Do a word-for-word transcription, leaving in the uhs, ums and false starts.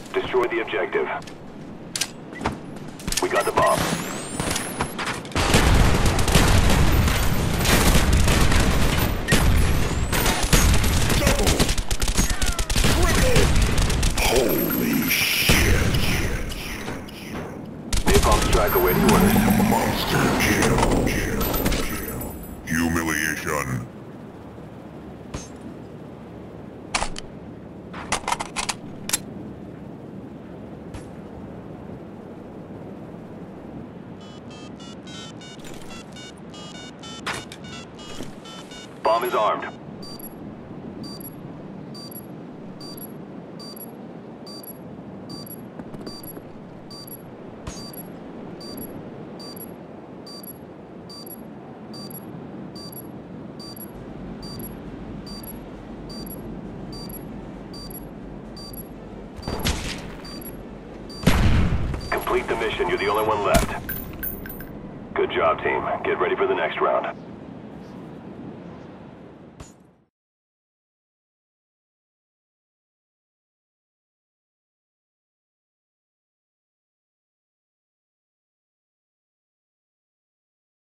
Destroy the objective. We got the bomb. Holy shit. Napalm strike awaiting orders. Monster kill. Humiliation. Bomb is armed. Complete the mission. You're the only one left. Good job, team. Get ready for the next round.